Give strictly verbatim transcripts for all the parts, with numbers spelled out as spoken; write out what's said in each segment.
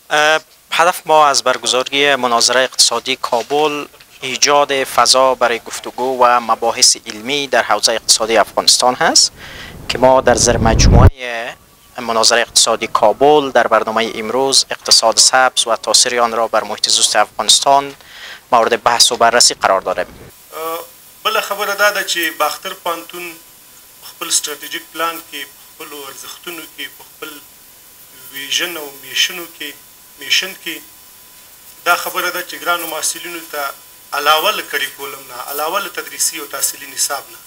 هدف ما از برگزاری مناظره اقتصادی کابل ایجاد فضا برای گفتگو و مباحث علمی در حوزه اقتصادی افغانستان هست که ما در زیر مجموعه مناظره اقتصادی کابل در برنامه امروز اقتصاد سبز و تاثیر آن را بر محیط زیست افغانستان مورد بحث و بررسی قرار داریم. بل خبره دا ده چې باختر پوهنتون خپل ستراتیژیک پلان کې خپل ارزښتونو کې خپل ویژن او میشنو کې میشن کې دا خبره ده چې ګرانو محصلینو ته علاوه له کریکولم نه علاوه له تدریسي او تحصیلي نصاب نه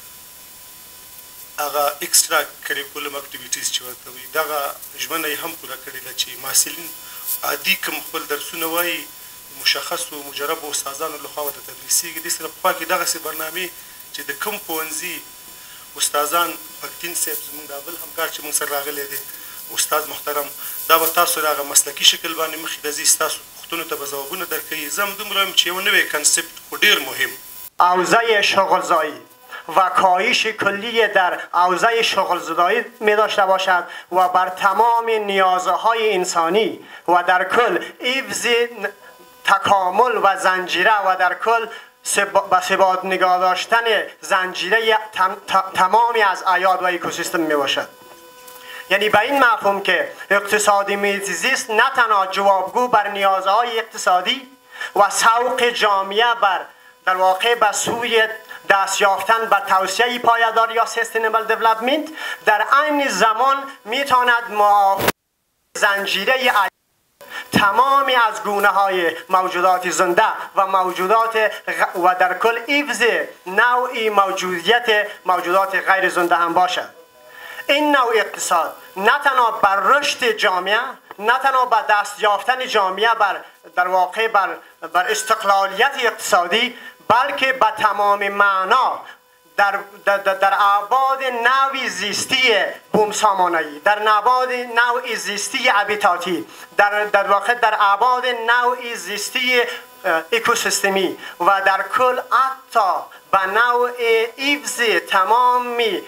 هغه اکسترا کریکولم اکټیویټیز چې ورته وي دغه ژمنه یې هم پوره کړې ده چې محصلین عادي کوم خپل درسونه وایي مشخص و مجرب استادانو لخوا ورته تدریسیږي دې سره پخوا کې دغسې برنامې چې د کوم پوهنځي استادان پکتین صاحب زموږ دا بل همکار چې موږ سره راغلی دی استاد محترم دا به تاسو د هغه مسلکي شکل باندې مخکې ته ځي ستاسو پوښتنو ته به ځوابونه درکوي زه همدومره یم چې یو نوی کنسپت خو ډېر مهم حوزه شغلزایی و کاهش کلی در حوزه شغلزایی می داشته باشد و بر تمام نیازهای انسانی و در کل حفظ تکامل و زنجیره و در کل به ثبات نگاه داشتن زنجیره تمامی از اعیاد و اکوسیستم می باشد. یعنی به این مفهوم که اقتصادی محیط زیست نه تنها جوابگو بر نیازهای اقتصادی و سوق جامعه بر در واقع به سوی دست یافتن به توسعه پایدار یا سستینبل دیولپمنت در عین زمان میتواند معافی زنجیره تمامی از گونه های موجودات زنده و موجودات و در کل حفظ نوعی موجودیت موجودات غیر زنده هم باشد. این نوع اقتصاد نه تنها بر رشد جامعه نه تنها بر دست یافتن جامعه بر در واقع بر بر استقلالیت اقتصادی بلکه به تمام معنا در در, در ابعاد نوع زیستی بومسامانه‌ای در ابعاد نوع زیستی هابیتاتی در در واقع در ابعاد نوع زیستی اکوسیستمی و در کل حتی به نوع حفظ تمامی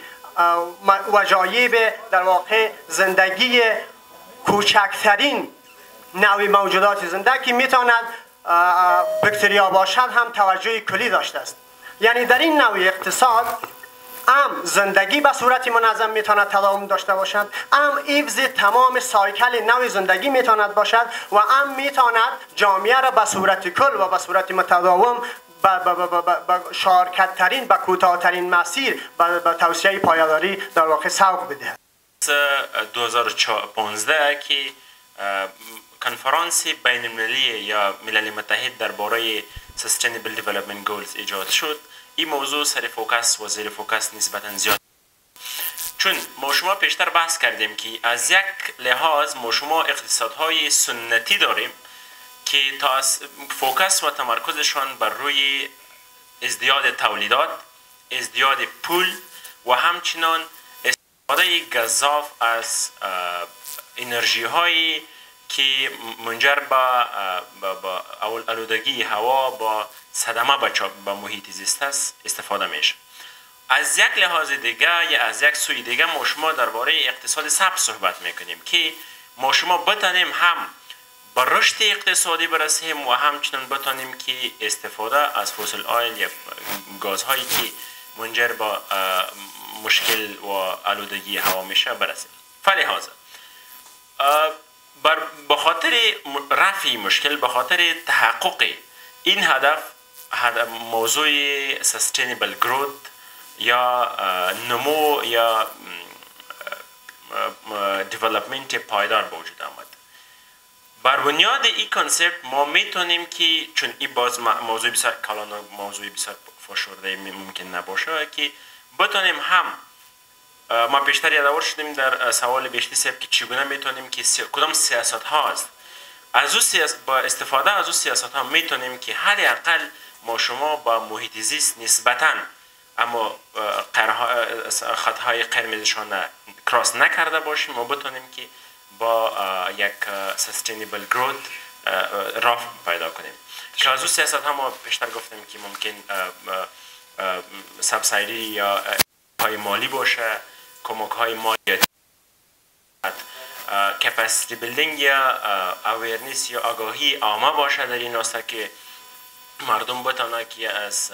وجایب در واقع زندگی کوچکترین نوع موجودات زنده که میتواند بکتریا باشد هم توجه کلی داشته است. یعنی در این نوع اقتصاد هم زندگی به صورت منظم میتواند تداوم داشته باشد، هم حفظ تمام سایکل نوع زندگی میتواند باشد و هم میتواند جامعه را به صورت کل و به صورت متداوم با شارکت ترین با کوتاه‌ترین مسیر با توسعه پایداری در واقع سوق بدهد. دو هزار و پانزده که کنفرانس بین المللی یا ملل متحد درباره Sustainable Development Goals ایجاد شد. این موضوع سر فوکس و زیر فوکس نسبتا زیاد، چون ما شما پیشتر بحث کردیم که از یک لحاظ ما شما اقتصادهای سنتی داریم که تا فوکس و تمرکزشان بر روی ازدیاد تولیدات، ازدیاد پول و همچنان استفاده گزاف از انرژی هایی که منجر به با آلودگی هوا با صدمه به محیط زیست است استفاده میشه. از یک لحاظ دیگه یا از یک سوی دیگه ما شما درباره اقتصاد سبز صحبت میکنیم که ما شما بتانیم هم با رشد اقتصادی برسیم و همچنان بتانیم که استفاده از فسیل آیل یا گازهایی که منجر به مشکل و آلودگی هوا میشه برسیم. فلهذا بر بخاطر رفع مشکل، بخاطر تحقق این هدف موضوع سستینبل گروت یا نمو یا دیولپمنت پایدار به وجود آمد. بر بنیاد این کانسپت ما میتونیم که چون این باز موضوع بسیار کلان و موضوع بسیار فشرده ممکن نباشه که بتونیم هم ما پیشتر یادآور شدیم در سوال بیشتی صاحب که چگونه میتونیم که سی... کدام سیاست هاست از او سیاست با استفاده از او سیاست ها میتونیم که حداقل ما شما با محیط زیست نسبتاً اما خطهای قرمزشان کراس نکرده باشیم و بتونیم که با یک سستینبل گروت راه پیدا کنیم. که از او سیاست ها ما پیشتر گفتیم که ممکن سبسایدی یا های مالی باشه، کمک های مالیاتی کپاسیتی بیلدینگ یا اویرنس یا آگاهی عامه باشه در این راسته که مردم بتانه که از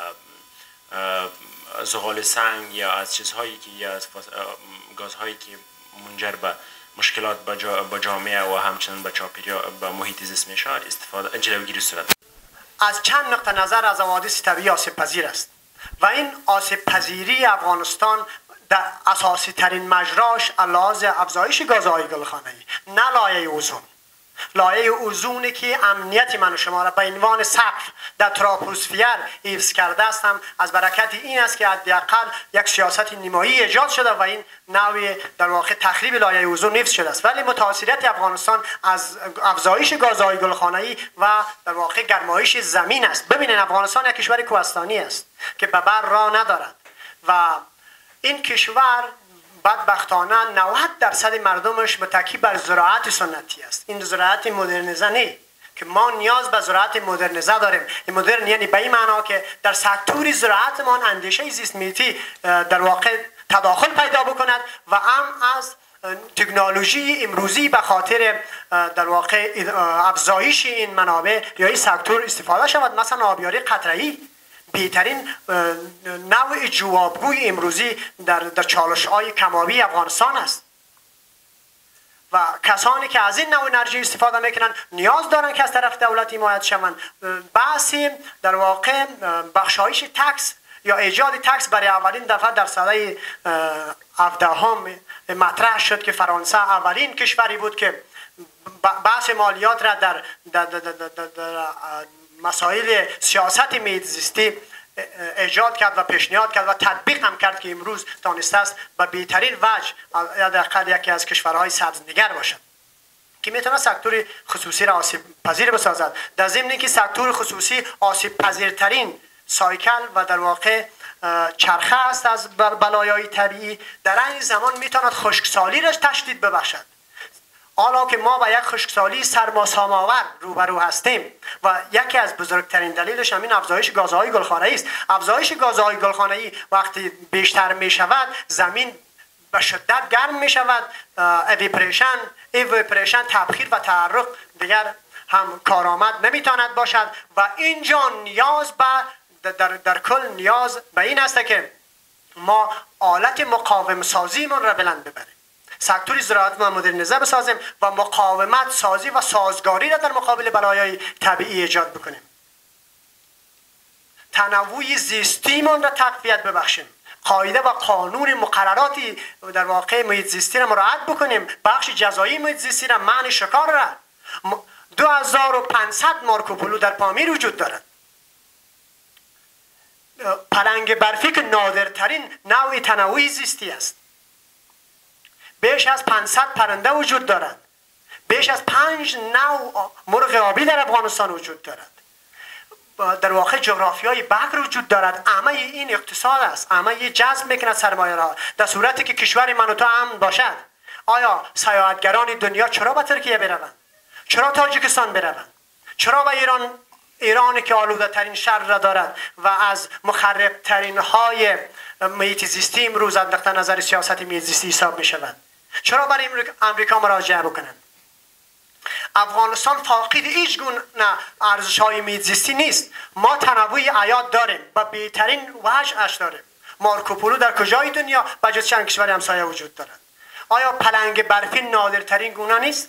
زغال سنگ یا از چیزهایی که یا از گازهایی که منجر به مشکلات با جامعه و همچنین به چاپیریال به محیط زیست میشه استفاده جلوگیری صورت. از چند نقطه نظر از حوادث طبیعی آسیب پذیر است و این آسیب پذیری افغانستان در اساسی ترین مجراش لحاظ افزایش گازهای گلخانه‌ای، نه لایه اوزون. لایه اوزونی که امنیت من و شما را به عنوان سقف در تراپوسفیر حفظ کرده است هم از برکت این است که حداقل یک سیاست نیمایی ایجاد شده و این نوع در واقع تخریب لایه اوزون حفظ شده است. ولی متاثریت افغانستان از افزایش گازهای گلخانه‌ای و در واقع گرمایش زمین است. ببینید افغانستان یک کشور کوهستانی است که به بر راه ندارد و این کشور بدبختانه نود درصد مردمش متکی بر زراعت سنتی است. این زراعت مدرنیزه نه که ما نیاز به زراعت مدرنیزه داریم. این مدرن یعنی به این معنا که در سکتور زراعتمان اندیشه زیست محیطی در واقع تداخل پیدا بکند و هم از تکنولوژی امروزی به خاطر در واقع افزایش این منابع یا این سکتور استفاده شود. مثلا آبیاری قطره‌ای بهترین نوع جوابگوی امروزی در در چالش‌های کم‌آبی افغانستان است و کسانی که از این نوع انرژی استفاده میکنن نیاز دارن که از طرف دولت حمایت شوند. بحثی در واقع بخشایش تکس یا ایجاد تکس برای اولین دفعه در سده هفدهم مطرح شد که فرانسه اولین کشوری بود که بحث مالیات را در, در, در, در, در, در مسائل سیاست محیط زیستی ایجاد کرد و پیشنهاد کرد و تطبیق هم کرد که امروز تانسته است به بهترین وجه حداقل یکی از کشورهای سبزنگر باشد که میتونه سکتور خصوصی را آسیب پذیر بسازد. در ضمن که سکتور خصوصی آسیب پذیرترین سایکل و در واقع چرخه است از بلایای طبیعی، در این زمان میتواند خشکسالی را تشدید ببخشد. حالا که ما با یک خشکسالی سرماسام‌آور روبرو هستیم و یکی از بزرگترین دلیلش همین افزایش گازهای گلخانه‌ای است. افزایش گازهای گلخانه‌ای وقتی بیشتر می شود زمین به شدت گرم می شود، اویپریشن اویپریشن تبخیر و تحرک دیگر هم کارآمد نمیتواند باشد و اینجا نیاز به در, در کل نیاز به این است که ما آلت مقاوم سازیمون را بلند ببریم، سکتور زراعت ما مدرنیزه بسازیم و مقاومت سازی و سازگاری را در مقابل بلایای طبیعی ایجاد بکنیم. تنوع زیستیمون را تقویت ببخشیم، قاعده و قانون مقرراتی در واقع محیط زیستی را مراعات بکنیم، بخش جزایی محیط زیستی را منع شکار را. دو هزار و پانصد مارکوپولو در پامیر وجود دارد. پلنگ برفی که نادرترین نوع تنوع زیستی است. بیش از پانصد پرنده وجود دارد. بیش از پنج نوع مرغ آبی در افغانستان وجود دارد. در واقع جغرافیای بکر وجود دارد. همه این اقتصاد است. همه جذب میکند سرمایه را. در صورتی که کشور من و تو امن باشد، آیا سیاحتگران دنیا چرا به ترکیه بروند؟ چرا تاجیکستان بروند؟ چرا به ایران ایرانی که آلوده ترین شهر را دارد و از مخرب ترین های محیط زیستی امروز از نقطه نظر سیاست محیط زیستی حساب می شود؟ چرا برای امریکا مراجعه بکنند؟ افغانستان فاقد هیچ گونه ارزش های محیط زیستی نیست. ما تنوع حیات داریم و بهترین وجه اش داریم. مارکوپولو در کجای دنیا بجز چند کشور همسایه وجود دارد؟ آیا پلنگ برفی نادرترین گونه نیست؟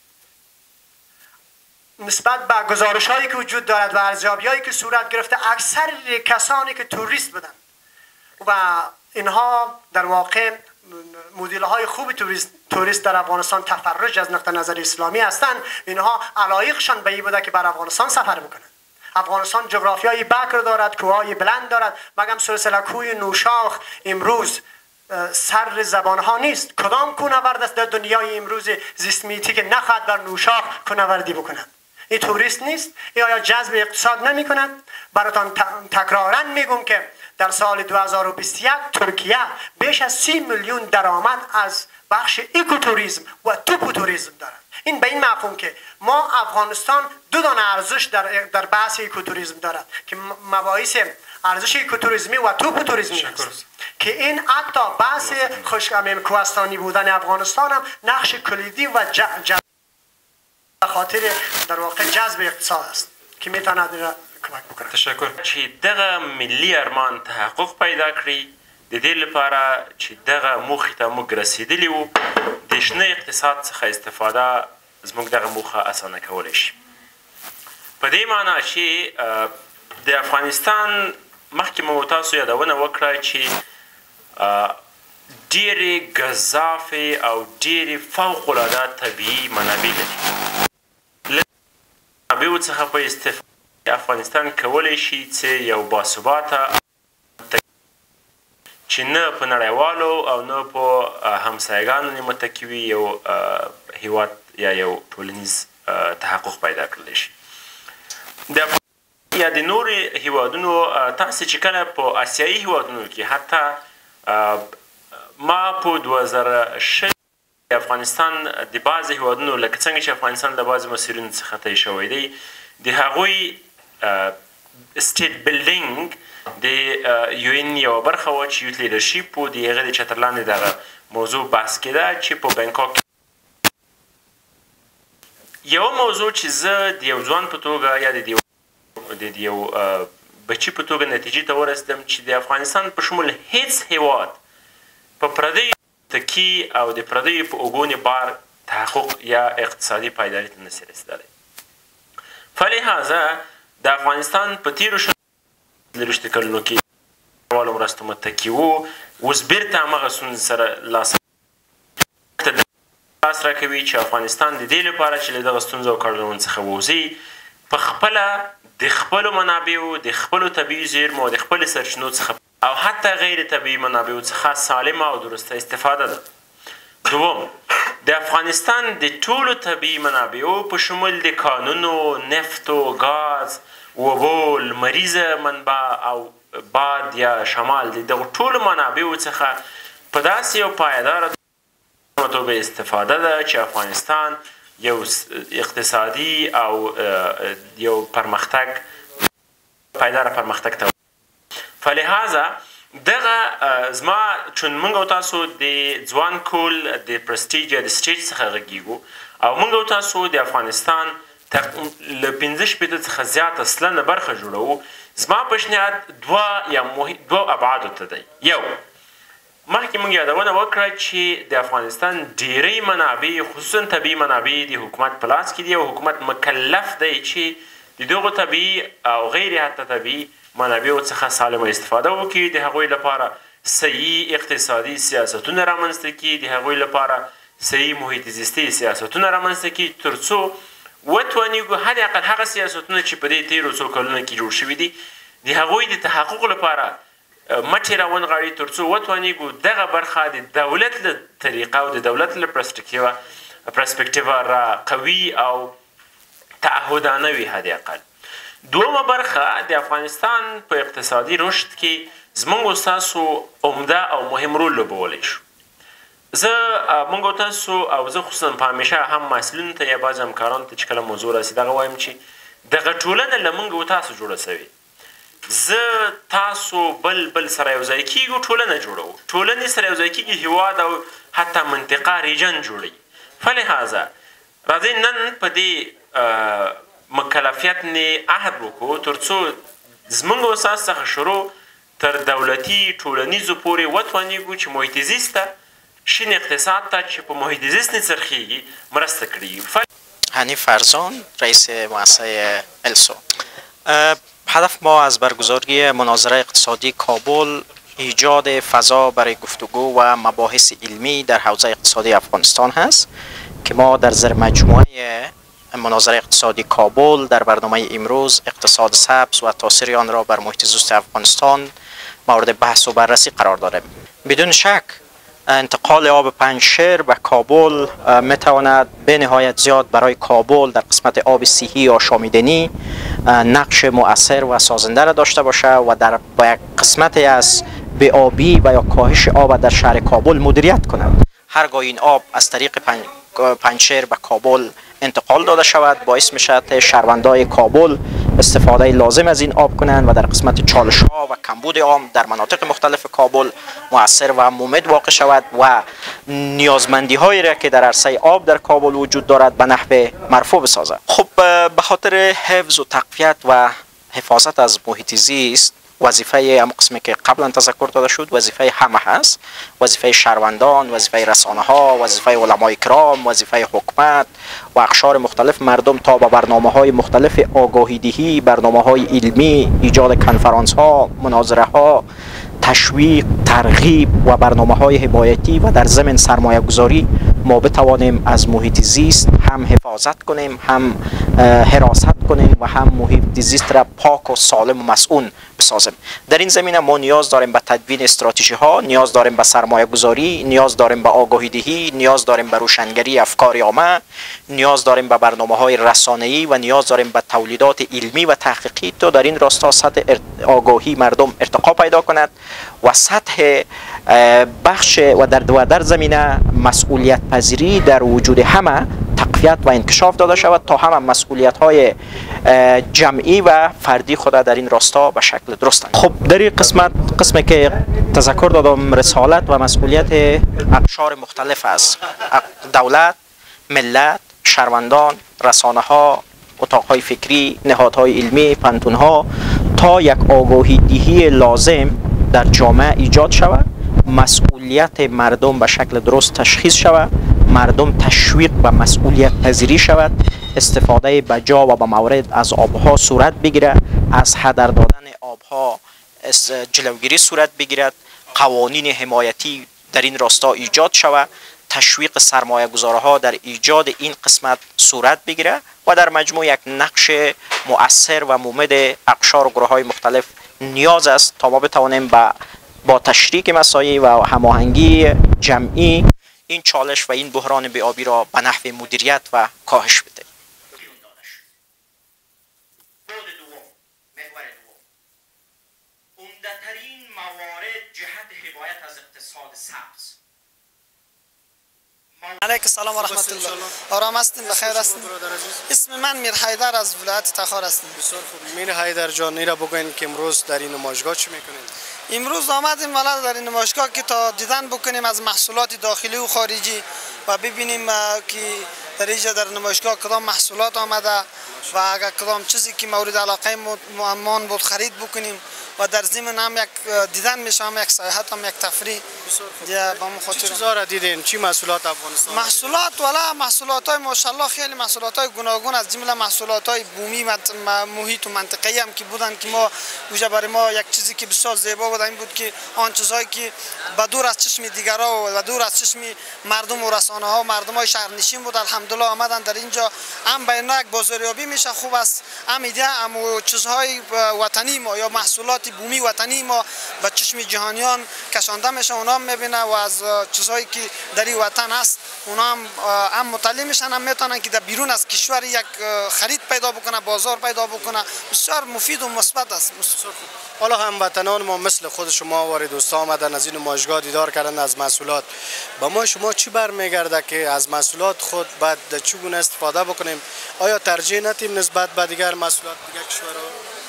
نسبت به گزارش هایی که وجود دارد و ارزیابی هایی که صورت گرفته، اکثر کسانی که توریست بودند و اینها در واقع مدل های خوب توریست, توریست در افغانستان تفرج از نقطه نظر اسلامی هستند، اینها علایقشان به این بوده که بر افغانستان سفر بکنند. افغانستان جغرافیای بکر دارد، کوههای بلند دارد، مگم سلسله کوه نوشاخ امروز سر زبان ها نیست. کدام کوهنورد است در دنیای امروز زیست محیطی که نخواهد بر نوشاخ کوهنوردی بکند؟ این توریست نیست؟ یا یا جذب اقتصاد نمی کند؟ براتان تکرارا میگم که در سال دو هزار و بیست و یک ترکیه بیش از سی میلیون درآمد از بخش اکوتوریسم و توپوتوریسم دارد. این به این مفهوم که ما افغانستان دو دانه ارزش در در بحث اکوتوریسم دارد که مباحث ارزش اکوتوریسمی و توپوتوریسمی است که این حتی بحث خشکامین کوهستانی بودن افغانستان هم نقش کلیدی و ج... ج... خاطر در واقع جذب اقتصاد است که میتونه کمک بکنه. تشکر. چې دغه ملي ارمان تحقق پیدا کړي د دې لپاره چې دغه موخې ته موږ رسېدلي وو د شنه اقتصاد څخه استفاده زموږ دغه موخه اسانه کولی شي. په دې معنا چې د افغانستان مخکې مو تاسو یادونه وکړه چې ډېرې ګزافې او ډېرې فوق العاده طبیعي منابع لري. له منابعو څخه په استفاده افغانستان کولی شي چې یو باثباته چې نه په نړیوالو او نه په همسایګانو نه متکي وي یو هیواد یا یو ټولنیز تحقق پیدا کړلی شي. د یا د نورو هیوادونو تاسې چې کله په آسیایي هیوادونو کې حتی ما په دوه زره شل افغانستان د بعضې هیوادونو لکه څنګه چې افغانستان د بعضې مسیرونو څخه طی شوی دی د هغوی سټیټ بلډینګ د یو ان یوه برخه وه چې یوت لیډرشپ و د هغې د چتر لاندې دغه موضوع بحث کېده چې په بنکاک یوه موضوع چې زه د یو ځوان په توګه یا د د یو بچي په توګه نتیجې ته ورسېدم چې د افغانستان په شمول هیڅ هیواد په پردیو تکي او د پردیو په اوږو بار تحقق یا اقتصادي پایداري ته نسي رسېدلی. فلهذا د افغانستان په تېرو شلو دېرشو کلونو کې نړیوالو مرستو متکي وو، اوس بېرته همغه ستونزې سره لاس لاس راکوي چې افغانستان د دې لپاره چې له دغه ستونزو او کړنو څخه ووځي په خپله د خپلو منابعو د خپلو طبیعي زیرمو او د خپلو سرچینو څخه او حتی غیر طبیعي منابعو څخه سالمه او درسته استفاده ده. دوم، د افغانستان د ټولو طبیعي منابعو په شمول د کانونو، نفتو، ګاز، اوبو، لمریزه منبع او باد یا شمال د دغو ټولو منابعو څخه په داسې یو پایداره توګه استفاده ده چې افغانستان یو اقتصادي او یو پرمختګ پایداره پرمختګ ته. فلهذا دغه زما چون موږ او تاسو د ځوان کول د پرستیج یا د سټیج څخه غږیږو او موږ او تاسو د افغانستان له پنځه شپېته څخه زیاته سلنه برخه جوړوو. زما پیشنهاد دوه یا دوه ابعادو ته دی. یو، مخکې موږ یادونه وکړه چې د افغانستان ډیری منابع خصوصا طبیعي منابع د حکومت په لاس کې دي او حکومت مکلف دی چې د دغو طبیعي او غیر حتی طبیعي منابعو څخه سالمه استفاده وکړي، د هغوی لپاره صحیح اقتصادي سیاستونه رامنځته کړي، د هغوی لپاره صحیح محیط زیستي سیاستونه رامنځته کړي تر څو وتوانیږو حداقل هغه سیاستونه چې په دې تېرو څو کلونو کې جوړ شوي دي د هغوی د تحقق لپاره مټې راونغاړي تر څو وتوانیږو دغه برخه د دولت له طریقه او د دولت له پرسپکټیوه را قوي او تعهدانه وي حداقل. دومه برخه د افغانستان په اقتصادي رشد کې زموږ او ستاسو عمده او مهم رول لوبولی شو. زه موږ او تاسو او زه خصوصا په همیشه هم محصلینو ته یا بعضې همکارانو ته چې کله موضوع راسي دغه وایم چې دغه ټولنه له موږ او تاسو جوړه سوې. زه تاسو بل بل سره یو ځای کېږو، ټولنه جوړوو، ټولنې سره یو ځای کېږي، هېواد او حتی منطقه ریجن جوړوي. فلهذا راځئ نن په دې مکلفیت نه عهد وکړو تر څو زموږ او ستاسو څخه شروع تر دولتي ټولنیزو پورې وتوانیږو چې محیط زیست ته شین اقتصاد ته چې په محیط زیست نه څرخیږي مرسته کړي. حنیف فرزان، رئیس مؤسسه السو. هدف ما از برگزاری مناظره اقتصادی کابل ایجاد فضا برای گفتگو و مباحث علمی در حوزه اقتصادی افغانستان هست که ما در زیر مجموعه مناظره اقتصادی کابل در برنامه امروز اقتصاد سبز و تاثیر آن را بر محیط زیست افغانستان مورد بحث و بررسی قرار داریم. بدون شک انتقال آب پنجشیر به کابل میتواند به نهایت زیاد برای کابل در قسمت آب صحی یا آشامیدنی نقش مؤثر و سازنده را داشته باشه و در با یک قسمتی از بی‌آبی و یا کاهش آب در شهر کابل مدیریت کند. هرگاه این آب از طریق پنجشیر به کابل انتقال داده شود باعث میشود شهروندان کابل استفاده لازم از این آب کنند و در قسمت چالش ها و کمبود آب در مناطق مختلف کابل مؤثر و ممد واقع شود و نیازمندی هایی را که در عرصه آب در کابل وجود دارد به نحو مرفوع بسازد. خب به خاطر حفظ و تقویت و حفاظت از محیط زیست، وظیفه هم قسمی که قبلا تذکر داده شد وظیفه همه هست، وظیفه شهروندان، وظیفه رسانه ها، وظیفه علمای کرام، وظیفه حکومت و اقشار مختلف مردم تا با برنامه های مختلف آگاهی دهی، برنامه های علمی، ایجاد کنفرانس ها، مناظره ها، تشویق، ترغیب و برنامه های حمایتی و در ضمن سرمایه گذاری ما بتوانیم از محیط زیست هم حفاظت کنیم، هم حراست کنیم و هم محیط زیست را پاک و سالم و مسئول بسازیم. در این زمینه ما نیاز داریم به تدوین استراتژی ها، نیاز داریم به سرمایه گذاری، نیاز داریم به آگاهی دهی، نیاز داریم به روشنگری افکار عامه، نیاز داریم به برنامه های رسانه‌ای و نیاز داریم به تولیدات علمی و تحقیقی تا در این راستا سطح آگاهی مردم ارتقا پیدا کند و سطح بخش و در و در زمینه مسئولیت پذیری در وجود همه تقویت و انکشاف داده شود تا همه مسئولیت های جمعی و فردی خود در این راستا به شکل درست است. خب در این قسمت قسمی که تذکر دادم رسالت و مسئولیت اقشار مختلف است: دولت، ملت، شهروندان، رسانه ها، اتاق های فکری، نهادهای علمی، پانتون ها تا یک آگاهی دهی لازم در جامعه ایجاد شود، مسئولیت مردم به شکل درست تشخیص شود، مردم تشویق و مسئولیت پذیری شود، استفاده بجا و به مورد از آبها صورت بگیرد، از هدر دادن آبها جلوگیری صورت بگیرد، قوانین حمایتی در این راستا ایجاد شود، تشویق سرمایه گذارها در ایجاد این قسمت صورت بگیره و در مجموع یک نقش مؤثر و ممد اقشار و گروه های مختلف نیاز است تا ما بتوانیم با با تشریک مساعی و هماهنگی جمعی این چالش و این بحران بی‌آبی را به نحو مدیریت و کاهش بدهیم. عمده‌ترین موارد جهت حمایت از اقتصاد سبز. علیک السلام و رحمت الله. آرام هستین؟ بخیر هستین؟ اسم من میر حیدر از ولایت تخار هستم. بسیار خوب. میر حیدر جان، ایرا بگوین که امروز در این نمایشگاه چی میکنید؟ امروز آمدیم والا در این نمایشگاه که تا دیدن بکنیم از محصولات داخلی و خارجی و ببینیم که در اینجا در نمایشگاه کدام محصولات آمده و اگر کدام چیزی که مورد علاقه مان بود خرید بکنیم و در ضمن هم یک دیدن میشه، هم یک سیاحت، هم یک تفریح. بسیار خوب. چه چیزا را دیدین؟ چی محصولات افغانستان؟ محصولات والا محصولات های ماشاءالله خیلی محصولات های گوناگون از جمله محصولات های بومی محیط و منطقه‌ای هم که بودن که ما وجه برای ما یک چیزی که بسیار زیبا بود این بود که آن چیزهایی که به دور از چشم دیگرها و دور از چشم مردم و رسانه ها و مردم های شهرنشین بود الحمدلله آمدن در اینجا هم به اینا یک بازاریابی میشه خوب است، هم ایده هم چیزهای وطنی ما یا محصولات بومی وطنی ما به چشم جهانیان کشانده میشه، اونا هم میبینه و از چیزهایی که در این وطن هست اونا هم هم مطلع میشن، هم میتونن که در بیرون از کشور یک خرید پیدا بکنه، بازار پیدا بکنه. بسیار مفید و مثبت است. حالا هموطنان ما مثل خود شما وارد دوستا آمدن از این نمایشگاه دیدار کردن از محصولات، با ما شما چی برمیگرده که از محصولات خود بعد چگونه استفاده بکنیم؟ آیا ترجیح ندیم نسبت به دیگر محصولات دیگر کشورها؟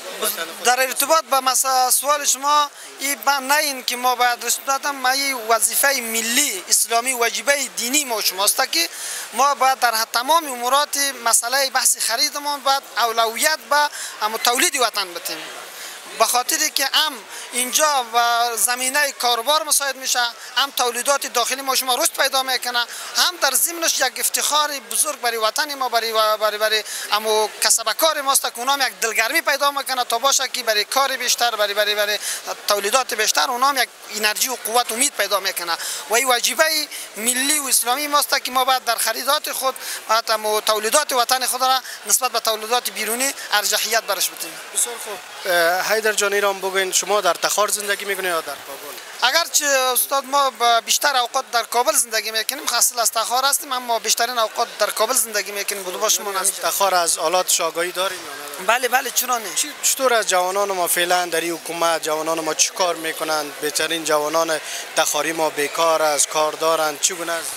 در ارتباط با مثلا سوال شما این نه این که ما باید رسالت ما این وظیفه ملی اسلامی واجبه دینی ما شماست که ما باید در تمام امورات مسئله بحث خریدمان باید اولویت به هم تولید وطن بدیم، به خاطری که هم اینجا و زمینه کاروبار مساعد میشه، هم تولیدات داخلی ما شما رشد پیدا میکنه، هم در ضمنش یک افتخار بزرگ برای وطن ما، برای برای برای همو کسب کار ماست که اونام یک دلگرمی پیدا میکنه تا باشه که برای کار بیشتر، برای برای برای تولیدات بیشتر اونام یک انرژی و قوت و امید پیدا میکنه و این واجبه ملی و اسلامی ماست که ما باید در خریدات خود بعد همو تولیدات وطن خود را نسبت به تولیدات بیرونی ارجحیت برش بدیم. بسیار خوب. حیدر جان ایران بگوین شما در تخار زندگی میکنید یا در کابل؟ اگرچه استاد ما بیشتر اوقات در کابل زندگی میکنیم، خاصه از تخار هستیم اما بیشترین اوقات در کابل زندگی میکنیم. بود باش ما تخار از آلات آگاهی داریم یا نه؟ بله بله چرا نه. چطور از جوانان ما فعلا در این حکومت جوانان ما چی کار میکنند؟ بهترین جوانان تخاری ما بیکار است، کار دارند، چگونه است؟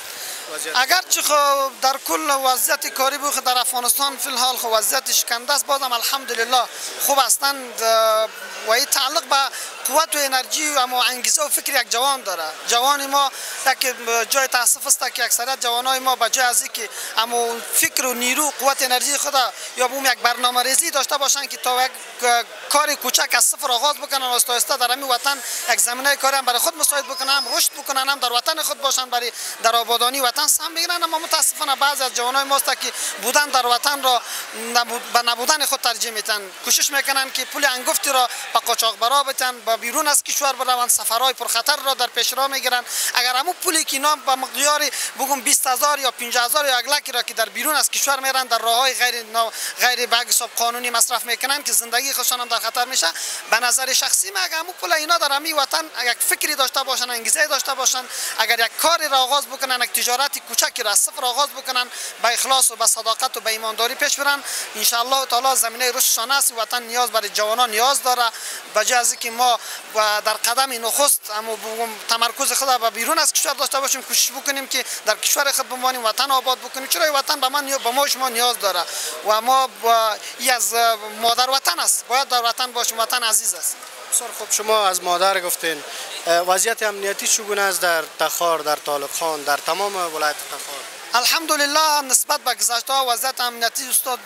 اگرچه خب در کل وضعیت کاری بود در افغانستان فی الحال خب وضعیت شکننده است، بازم الحمدلله خوب هستند و این تعلق به قوت و انرژی و اما انگیزه و فکر یک جوان داره. جوان ما یک جای تاسف است که اکثریت جوانای ما به جای از اینکه اما فکر و نیرو قوت انرژی خود یا بوم یک برنامه‌ریزی داشته باشند که تا یک کار کوچک از صفر آغاز بکنن و آهسته آهسته در همین وطن یک زمینه کاری هم برای خود مساعد بکنن، رشد بکنن، هم در وطن خود باشن، برای در آبادانی وطن سهم بگیرن. اما متاسفانه بعضی از جوانای ماست که بودن در وطن را به نبودن خود ترجیح میدن، کوشش میکنن که پول انگفتی را به قاچاقبرا بدن، با بیرون از کشور بروند، سفرهای پرخطر را در پیش را میگیرن. اگر همون پولی که نام با مقدار بگم بیست هزار یا پنجاه هزار یا یک لک را که در بیرون از کشور میرن در راههای غیر غیر به حساب قانونی مصرف میکنن که زندگی خودشان هم در خطر میشه، به نظر شخصی من اگر همون پول اینا در همین وطن یک فکری داشته باشن، انگیزه داشته باشن، اگر یک کاری را آغاز بکنن، یک تجارت کوچکی را از صفر آغاز بکنن، با اخلاص و با صداقت و با ایمانداری پیش برن، ان شاء الله تعالی زمینه رشدشان است. وطن نیاز برای جوانان نیاز داره. بجای از اینکه ما در قدم نخست اما تمرکز خود به بیرون از کشور داشته باشیم، کوشش بکنیم که در کشور خود بمانیم، وطن آباد بکنیم، چرا وطن به من به ما شما نیاز داره و ما ای از مادر وطن است، باید در وطن باشیم، وطن عزیز است. بسیار خوب، شما از مادر گفتین، وضعیت امنیتی چگونه است در تخار، در طالق خان، در تمام ولایت تخار؟ الحمدلله نسبت به گذشته ها وضعیت امنیتی استاد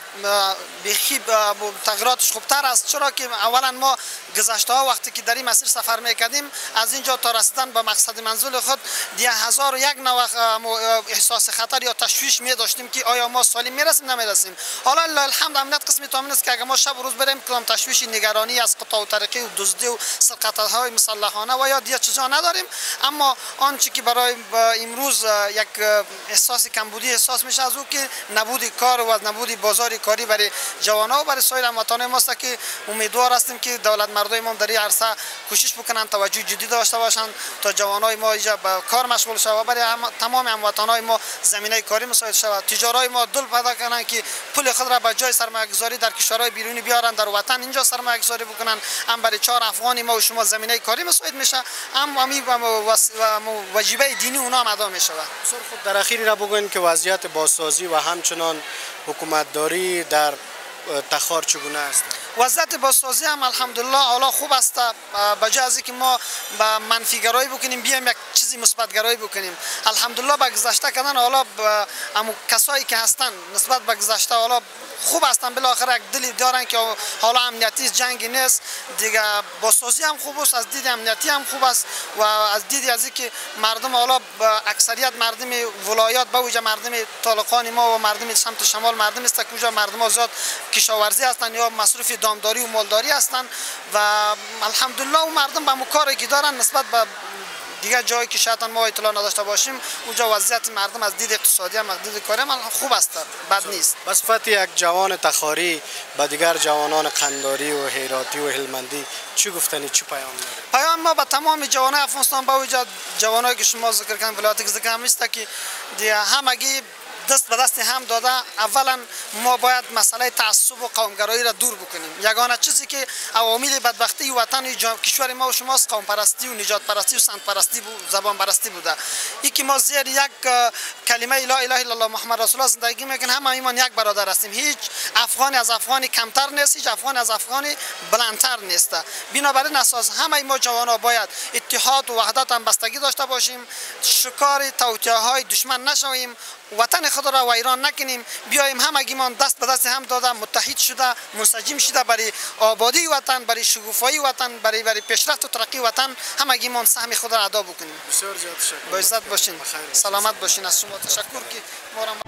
بیخی تغییراتش خوبتر است، چرا که اولا ما گذشته ها وقتی که در این مسیر سفر میکردیم از اینجا تا رسیدن به مقصد منزل خود ده هزار و یک نوع احساس خطر یا تشویش می داشتیم که آیا ما سالم میرسیم نمیرسیم. حالا الحمد امنیت قسمی تامین است که اگر ما شب و روز بریم کدام تشویش نگرانی از قطع و طریقی و دزدی و سرقت های مسلحانه و یا دیگه چیزا نداریم. اما آنچه که برای امروز یک احساس کمبودی احساس میشه از او که نبود کار و نبود بازار کاری برای جوانان و برای سایر هموطنان ماست که امیدوار هستیم که دولت مردای ما در این عرصه کوشش بکنن، توجه جدی داشته باشن تا جوانای ما اینجا به کار مشغول شوند و برای هم تمام هموطنای ما زمینه کاری مساعد شود. تجارای ما دل پیدا کنن که پول خود را به جای سرمایه گذاری در کشورهای بیرونی بیارن، در وطن اینجا سرمایه گذاری بکنن، هم برای چهار افغانی ما و شما زمینه کاری مساعد میشه، هم امی واجبه دینی اونا هم ادا میشه. بسیار خوب، در اخیر را بگوین که وضعیت بازسازی و همچنان حکومتداری در تخار چگونه است؟ وضعیت بازسازی هم الحمدلله حالا خوب است. بجای از اینکه ما به منفی گرایی بکنیم بیایم یک چیزی مثبت گرایی بکنیم. الحمدلله به گذشته کردن حالا هم کسایی که هستن نسبت به گذشته حالا خوب هستن، بالاخره یک دلی دارن که حالا امنیتی جنگی نیست دیگه. بازسازی هم خوب است، از دید امنیتی هم خوب است و از دید از اینکه مردم حالا اکثریت مردم ولایات به وجه مردم طالقان ما و مردم سمت شمال مردم است که کجا مردم زیاد کشاورزی هستن یا مصرف دامداری و مالداری هستن و الحمدلله اون مردم به کاری که دارن نسبت به دیگه جایی که شاید ما اطلاع نداشته باشیم اونجا وضعیت مردم از دید اقتصادی هم از دید کاری هم خوب است، بد نیست. به صفت یک جوان تخاری به دیگر جوانان قنداری و هراتی و هلمندی چی گفتنی، چی پیام دارید؟ پیام ما به تمام جوانان افغانستان با وجود جوانایی که شما ذکر کردن ولایت که ذکر هم است که دیگه همگی دست به دست هم داده. اولا ما باید مسئله تعصب و قومگرایی را دور بکنیم. یگانه چیزی که عوامل بدبختی وطن و کشور ما و شماست قوم پرستی و نجات پرستی و سنت پرستی و زبان پرستی بوده. این که ما زیر یک کلمه لا اله الا الله محمد رسول الله زندگی میکنیم، همه ایمان یک برادر هستیم. هیچ افغانی از افغانی کمتر نیست، هیچ افغانی از افغانی بلندتر نیست. بنابراین اساس همه ما جوانا باید اتحاد و وحدت هم بستگی داشته باشیم، شکار توطئه‌های دشمن نشویم، وطن خود را ویران نکنیم، بیایم همگیمان دست به دست هم داده متحد شده منسجم شده برای آبادی وطن، برای شکوفایی وطن، برای برای پیشرفت و ترقی وطن همگیمان سهم خود را ادا بکنیم. بسیار زیاد تشکر. با عزت باشین، سلامت باشین. از شما تشکر که ما را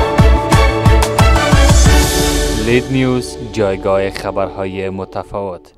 لید نیوز، جایگاه خبرهای متفاوت.